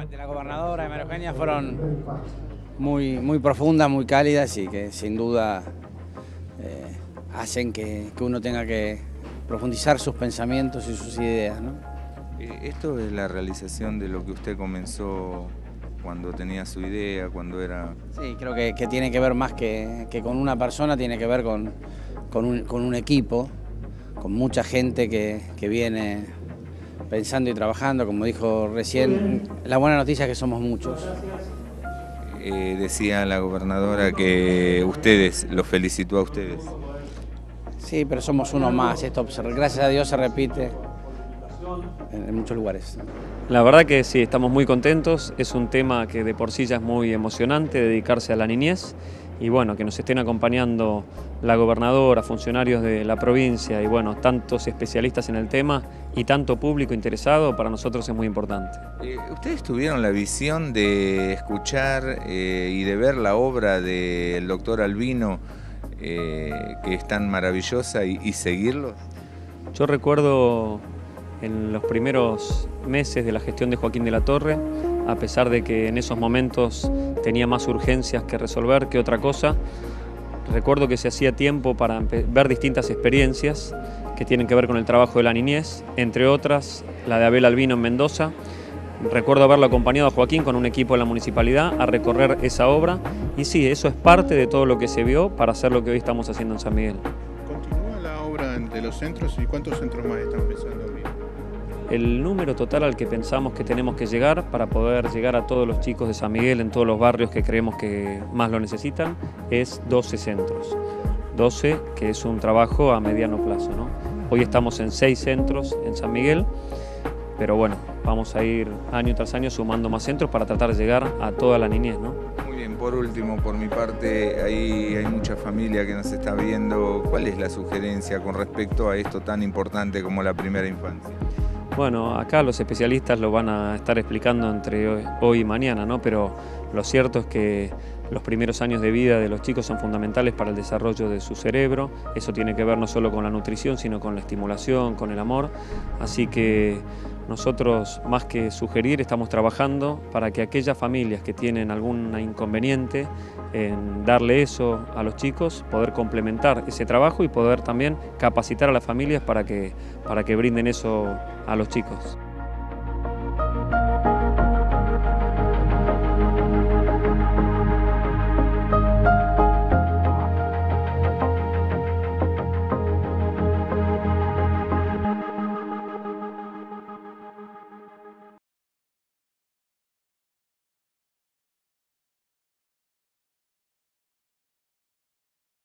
de la gobernadora de María Eugenia fueron muy profundas, muy cálidas y que sin duda hacen que uno tenga que profundizar sus pensamientos y sus ideas, ¿no? Esto es la realización de lo que usted comenzó cuando tenía su idea, cuando era... Sí, creo que tiene que ver más que con una persona, tiene que ver con un equipo, con mucha gente que viene pensando y trabajando, como dijo recién. La buena noticia es que somos muchos. Decía la gobernadora que ustedes, los felicitó a ustedes. Sí, pero somos uno más, esto gracias a Dios se repite en muchos lugares. La verdad que sí, estamos muy contentos, es un tema que de por sí ya es muy emocionante, dedicarse a la niñez, y bueno, que nos estén acompañando la gobernadora, funcionarios de la provincia y bueno, tantos especialistas en el tema y tanto público interesado, para nosotros es muy importante. ¿Ustedes tuvieron la visión de escuchar y de ver la obra del doctor Albino, que es tan maravillosa, y seguirlo? Yo recuerdo en los primeros meses de la gestión de Joaquín de la Torre, a pesar de que en esos momentos tenía más urgencias que resolver que otra cosa, recuerdo que se hacía tiempo para ver distintas experiencias que tienen que ver con el trabajo de la niñez, entre otras la de Abel Albino en Mendoza. Recuerdo haberlo acompañado a Joaquín con un equipo de la municipalidad a recorrer esa obra, y sí, eso es parte de todo lo que se vio para hacer lo que hoy estamos haciendo en San Miguel. ¿Continúa la obra de los centros y cuántos centros más están pensando abrir? El número total al que pensamos que tenemos que llegar para poder llegar a todos los chicos de San Miguel en todos los barrios que creemos que más lo necesitan es 12 centros. 12, que es un trabajo a mediano plazo, ¿no? Hoy estamos en 6 centros en San Miguel, pero bueno, vamos a ir año tras año sumando más centros para tratar de llegar a toda la niñez, ¿no? Muy bien, por último, por mi parte, ahí hay mucha familia que nos está viendo. ¿Cuál es la sugerencia con respecto a esto tan importante como la primera infancia? Bueno, acá los especialistas lo van a estar explicando entre hoy y mañana, ¿no? Pero lo cierto es que los primeros años de vida de los chicos son fundamentales para el desarrollo de su cerebro. Eso tiene que ver no solo con la nutrición, sino con la estimulación, con el amor. Así que nosotros, más que sugerir, estamos trabajando para que aquellas familias que tienen algún inconveniente en darle eso a los chicos, poder complementar ese trabajo y poder también capacitar a las familias para que brinden eso a los chicos.